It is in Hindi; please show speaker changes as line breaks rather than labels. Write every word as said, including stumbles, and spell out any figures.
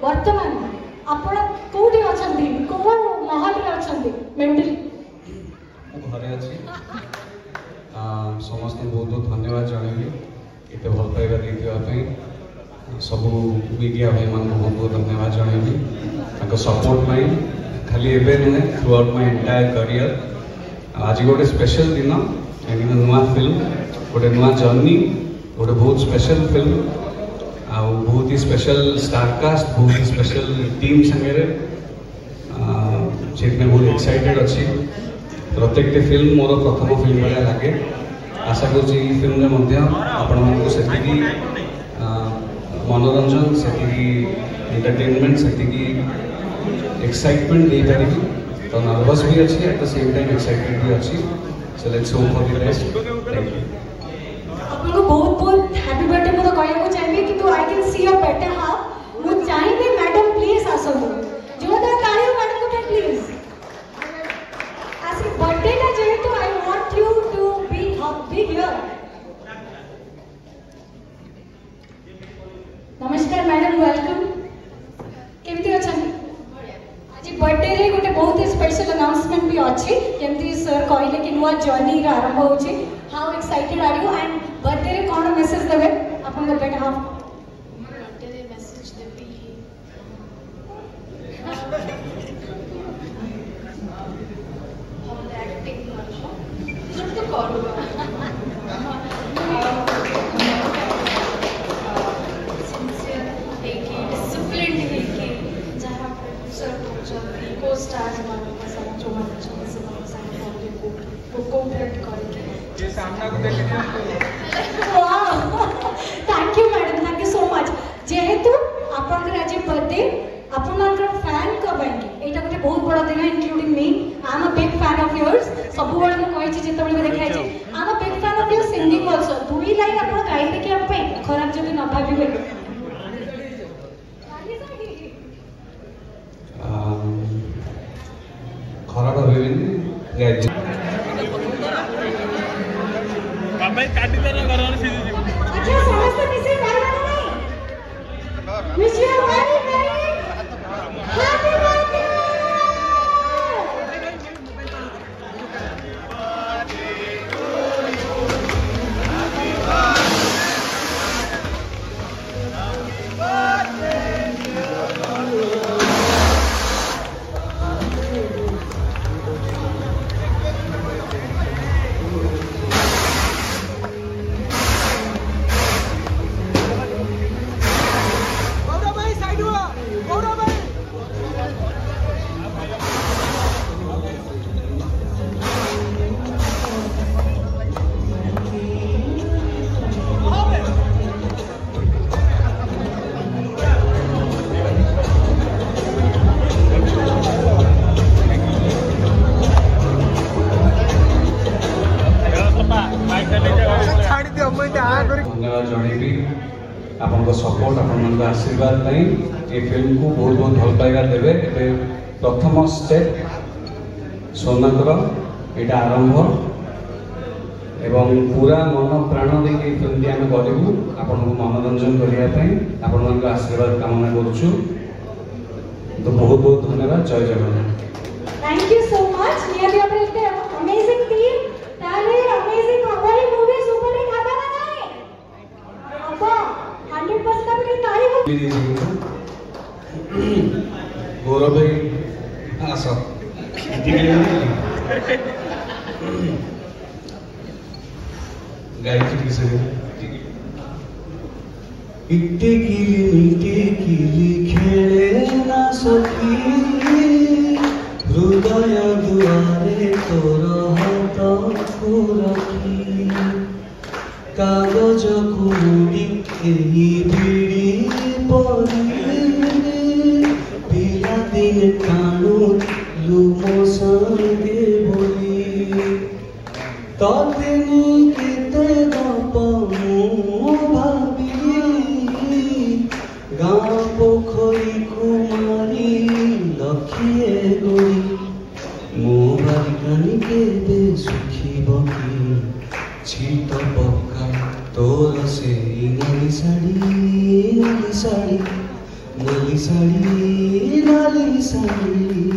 वर्तमान आपण कोठी अछंती को महल रे अछंती मेंटली
घरे अच्छी समस्त बहुत बहुत धन्यवाद जनइबी एत भल पाइबा देखापी सब मीडिया भाई मान बहुत बहुत धन्यवाद जनइबी सपोर्ट पाई खाली एबे नुहे throughout my entire career आज गोटे स्पेशल दिन काହିଁକିନା ନୂଆ फिल्म गोटे नूआ जर्नी गोटे बहुत स्पेशल फिल्म आ बहुत ही स्पेशल स्टारकास्ट बहुत ही स्पेशल टीम संगे से बहुत एक्साइटेड अच्छी प्रत्येक फिल्म मोर प्रथम फिल्म भाया लगे आशा कर फिल्म आपण से मनोरंजन से एंटरटेनमेंट से एक्साइटमेंट दे पारि तो नर्वस भी अच्छी at the same time excited भी अच्छी so let's hope for the best thank you
आपको बहुत बहुत हैप्पी बर्थडे मो कहया को चाहिए कि I can see your better half मु चाहिए मैडम प्लीज आसो जोरदार ताली मैडम को प्लीज आज बर्थडे ना जे तो I want you to be happy here नमस्कार मैडम वेलकम केमती अछन आज बर्थडे रे गोटे बहुत ही स्पेशल अनाउंसमेंट भी अछि केमती सर कहले कि नुआ जर्नी रा आरंभ होछि how excited are you and birthday रे कोन मेसेज देबे अपन को बेटा हाफ
बर्थडे रे मेसेज देबी हम एक्टिंग करछो जब तो करू सिंसियर हेके डिसिप्लिन्ड हेके जहां प्रोड्यूसर को को स्टार्स मानो का सारा जो मानो छ से सारा को को कोऑपरेट करके
ये सामना को देख
thank you madam thank you so much जेहेतु आपन आज बर्थडे आपन फैन का बैंक एटा गोटे बहुत बड़ा दिन including me I am a big fan of yours सब बड़ को कहि छी जेते बळे देखाइ छी I am a big fan of your singing also दुई लाइन आपन गाइते कि आप पे खराब जदी न भाबिबे
खराब भाबिबे गाइते
बाबा काटी देना घर में सीधी जी
अच्छा समस्त मिसे करना नहीं wish you very very happy birthday
धन्यवाद जनइबी आपण सपोर्ट आपण आशीर्वाद नहीं ये फिल्म को बहुत बहुत भल पाइबा देवे ए प्रथम स्टेप सोनाकर यहाँ आरंभ एवं पूरा मन प्राण देके फिल्म आम करूँ आपण को मनोरंजन करने आपण आशीर्वाद कामना करुचु तो बहुत बहुत धन्यवाद जय Jagannath
thank you so much Niyati अपने अमेजिंग टीम ताले अमेजिंग हमारी मूवी सुपर हिट हबा ना नहीं अब हंड्रेड परसेंट अपनी तारीफ
गौरव भाई आस गायत्री से इट्टे किली मिट्टे किली खेले ना सखी हृदय दुआरे तोर हाथ को रखी कागज कुड़ी एही बिड़ी पड़ी पिला दिन कानू लुमो संगे बोली तदिनी केते गपमु भाबी गाँ पोखरी कुमारी लखिए गोरी मो बारिकानी केबे सुखी बकी छीत पक्का तोर से नाली साड़ी नाली साड़ी
नाली साड़ी नाली साड़ी